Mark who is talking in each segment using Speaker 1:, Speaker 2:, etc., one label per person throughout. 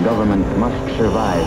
Speaker 1: government must survive.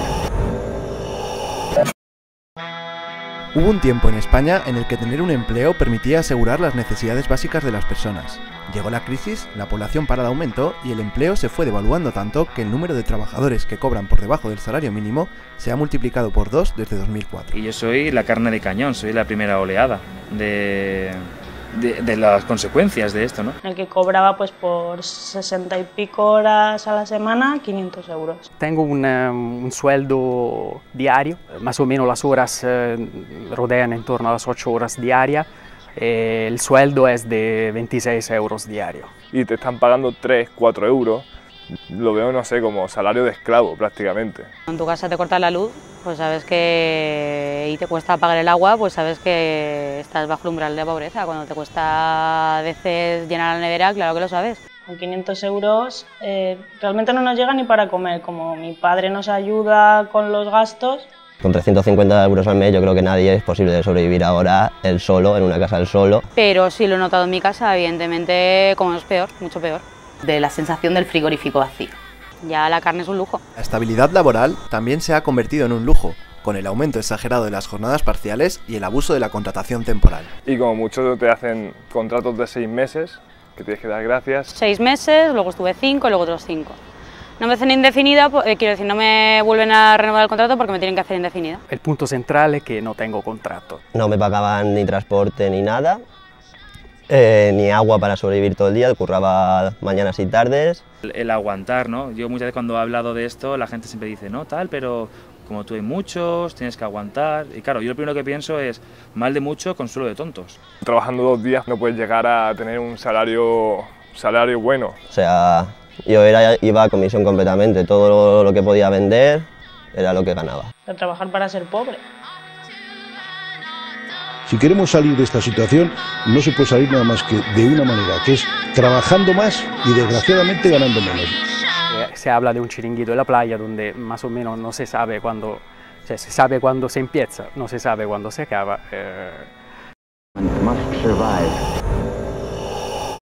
Speaker 2: Hubo un tiempo en España en el que tener un empleo permitía asegurar las necesidades básicas de las personas. Llegó la crisis, la población parada aumentó y el empleo se fue devaluando tanto que el número de trabajadores que cobran por debajo del salario mínimo se ha multiplicado por 2 desde 2004.
Speaker 3: Y yo soy la carne de cañón, soy la primera oleada de las consecuencias de esto, ¿no?
Speaker 4: El que cobraba pues por 60 y pico horas a la semana, 500 euros.
Speaker 5: Tengo un sueldo diario, más o menos las horas rodean en torno a las 8 horas diarias. El sueldo es de 26 euros diario.
Speaker 6: Y te están pagando 3, 4 euros, lo veo, no sé, como salario de esclavo prácticamente.
Speaker 7: En tu casa te corta la luz, pues sabes que, y te cuesta pagar el agua, pues sabes que estás bajo el umbral de pobreza. Cuando te cuesta a veces llenar la nevera, claro que lo sabes.
Speaker 4: Con 500 euros realmente no nos llega ni para comer, como mi padre nos ayuda con los gastos.
Speaker 8: Con 350 euros al mes yo creo que nadie es posible de sobrevivir ahora él solo, en una casa él solo.
Speaker 7: Pero sí lo he notado en mi casa, evidentemente como es peor, mucho peor.
Speaker 9: De la sensación del frigorífico vacío.
Speaker 7: Ya la carne es un lujo.
Speaker 2: La estabilidad laboral también se ha convertido en un lujo, con el aumento exagerado de las jornadas parciales y el abuso de la contratación temporal.
Speaker 6: Y como muchos te hacen contratos de 6 meses, que tienes que dar gracias.
Speaker 7: 6 meses, luego estuve 5 y luego otros 5. No me hacen indefinida, quiero decir, no me vuelven a renovar el contrato porque me tienen que hacer indefinida.
Speaker 5: El punto central es que no tengo contrato.
Speaker 8: No me pagaban ni transporte ni nada, ni agua para sobrevivir todo el día, curraba mañanas y tardes.
Speaker 3: El aguantar, ¿no? Yo muchas veces cuando he hablado de esto, la gente siempre dice, no, tal, pero como tú hay muchos, tienes que aguantar. Y claro, yo lo primero que pienso es, mal de mucho, consuelo de tontos.
Speaker 6: Trabajando 2 días no puedes llegar a tener un salario bueno.
Speaker 8: O sea, yo iba a comisión completamente, todo lo que podía vender era lo que ganaba.
Speaker 4: Trabajar para ser pobre.
Speaker 10: Si queremos salir de esta situación, no se puede salir nada más que de una manera, que es trabajando más y desgraciadamente ganando menos.
Speaker 5: Se habla de un chiringuito de la playa donde más o menos no se sabe cuándo, se sabe cuándo se empieza, no se sabe cuándo se acaba.
Speaker 1: Must survive.